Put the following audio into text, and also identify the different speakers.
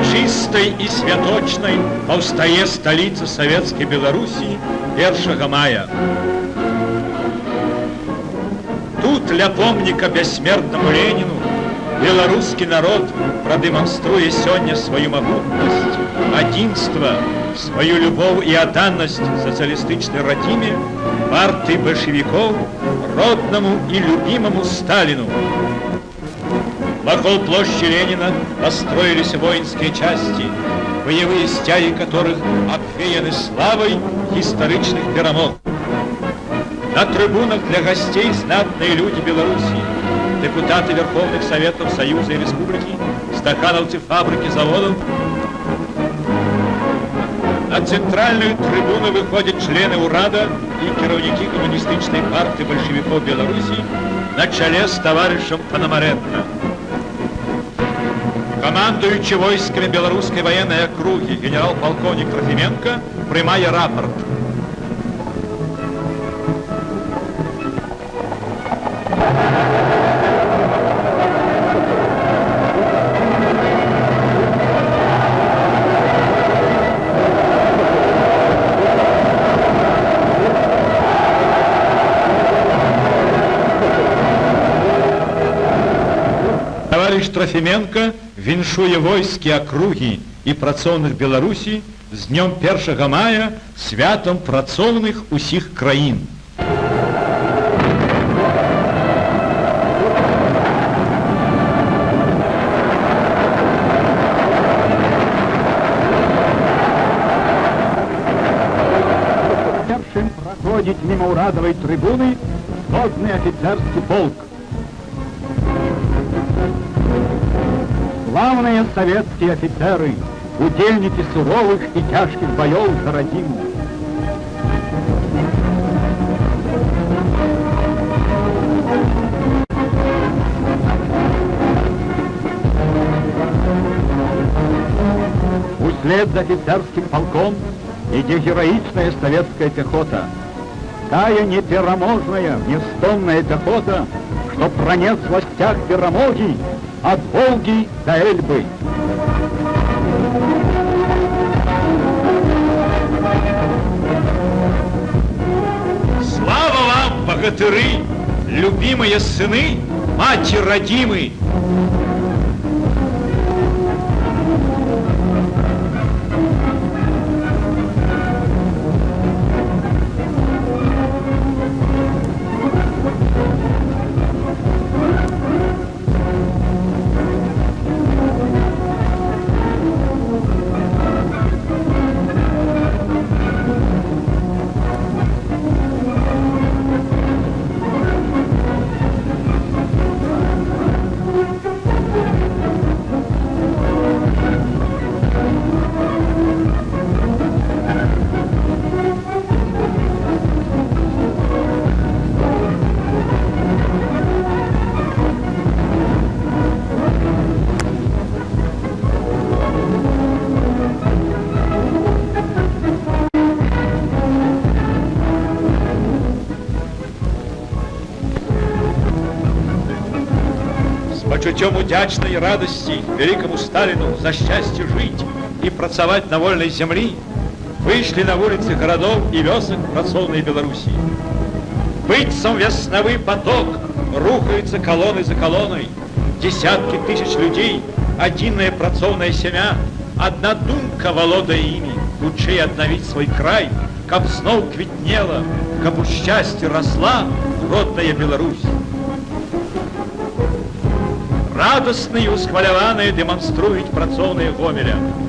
Speaker 1: Урачыстай і святочнай паўстае сталіца савецкай Беларусі 1 мая. Тут ля помніка бяссмертнаму Леніну беларускі народ прадэманструе сёння сваю магутнасць, адзінства, сваю любоў і адданасць сацыялістычнай радзіме, партыі бальшавікоў, роднаму і любімаму Сталіну. Вокруг площади Ленина построились воинские части, боевые стяги которых обвеяны славой историчных перемог. На трибунах для гостей знатные люди Беларуси, депутаты Верховных Советов Союза и Республики, стакановцы фабрики, заводов. На центральную трибуну выходят члены УРАДа и кіраўнікі коммунистической партии большевиков Беларуси на чале с товарищем Пономаренко. Командуючий войсками белорусской военной округи генерал-полковник Трофименко приймає рапорт. Товарищ Трофименко віншуе войскі акругі і працоўных Беларусі з днём 1 мая, святам працоўных усіх краін.
Speaker 2: Першым праходзіць міма ўрадавай трыбуны годны афіцэрскі полк. Славные советские офицеры, удельники суровых и тяжких боев за родину. Услед за офицерским полком идет героичная советская пехота. Тая непереможная, нестомная пехота, что пронесла стяг перемоги от Волги до Эльбы.
Speaker 1: Слава вам, богатыры, любимые сыны, мати родимы! Пачуццём удзячнай радасці вялікаму Сталіну за шчасце жыць і працаваць на вольнай зямлі выйшлі на вуліцы гарадоў і вёсак працоўнай Беларусі. Быццам веснавы поток рухаюцца калоны за калонай, десяткі тысяч людзей, адзіная працоўная сям'я, адна думка валодае імі, хутчэй аднавіць свой край, каб зноў квітнела, каб у шчасці расла родная Беларусь. Радостные и усхваляваныя дэманструюць працоўныя Гомеля.